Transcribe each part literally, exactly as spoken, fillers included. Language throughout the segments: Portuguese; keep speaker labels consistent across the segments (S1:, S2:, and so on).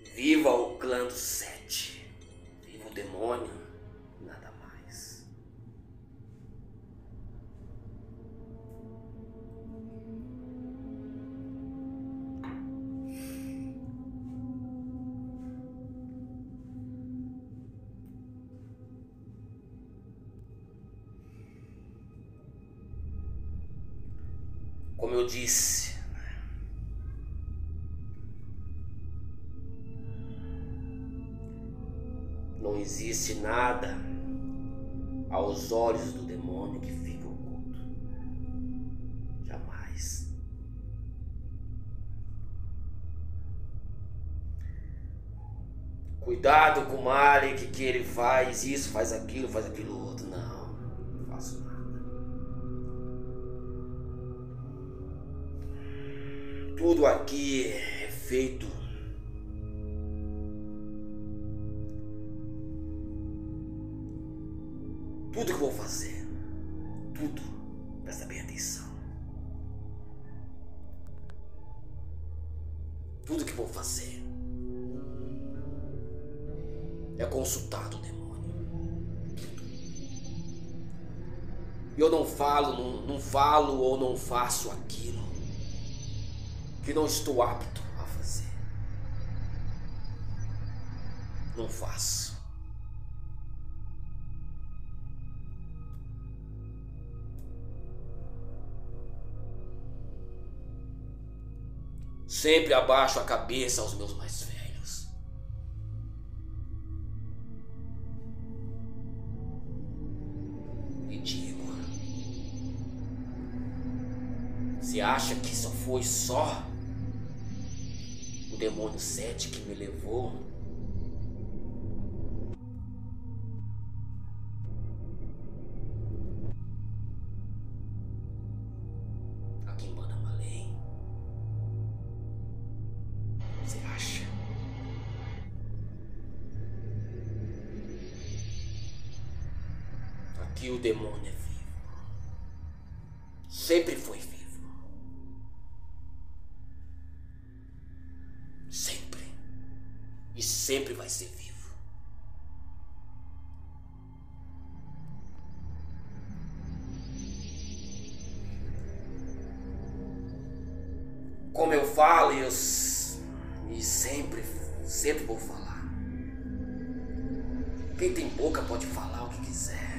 S1: Viva o clã do Sete. Viva o demônio. Nada mais. Como eu disse, não existe nada aos olhos do demônio que fica oculto. Jamais. Cuidado com o Malik, que ele faz isso, faz aquilo, faz aquilo outro. Não, não faço nada. Tudo aqui é feito tudo que eu vou fazer, tudo, presta bem atenção. Tudo que vou fazer é consultado o demônio. Eu não falo, não, não falo ou não faço aquilo que não estou apto a fazer. Não faço. Sempre abaixo a cabeça aos meus mais velhos. E digo, você acha que isso foi só o demônio Sete que me levou? Aqui em Banamalém. Você acha? Aqui o demônio é vivo. Sempre foi vivo. Sempre. E sempre vai ser vivo. Como eu falo, eu e sempre, sempre vou falar. Quem tem boca pode falar o que quiser.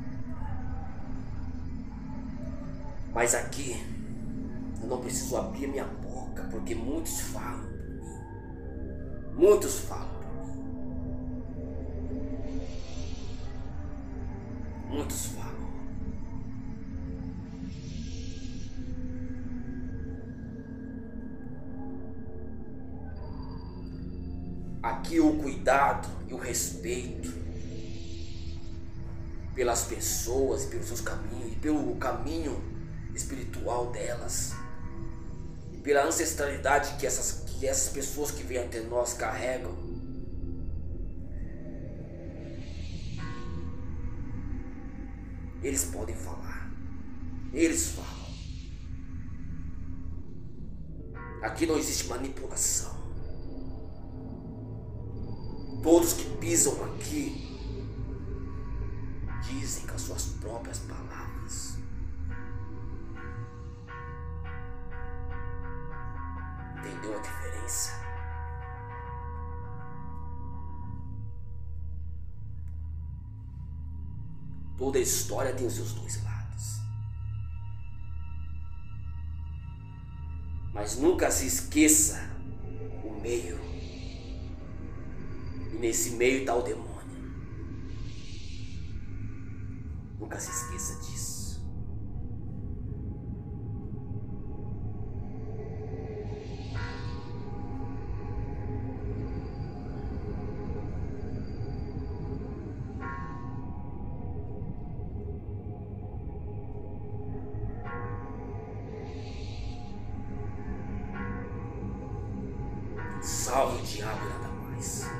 S1: Mas aqui eu não preciso abrir minha boca, porque muitos falam por mim. Muitos falam por mim. Muitos falam. Aqui o cuidado e o respeito pelas pessoas, pelos seus caminhos, e pelo caminho espiritual delas, e pela ancestralidade que essas, que essas pessoas que vêm até nós carregam. Eles podem falar. Eles falam. Aqui não existe manipulação. Todos que pisam aqui dizem com as suas próprias palavras. Entendeu a diferença? Toda história tem os seus dois lados. Mas nunca se esqueça o meio. E nesse meio está o demônio. Nunca se esqueça disso. Salve o diabo e nada mais.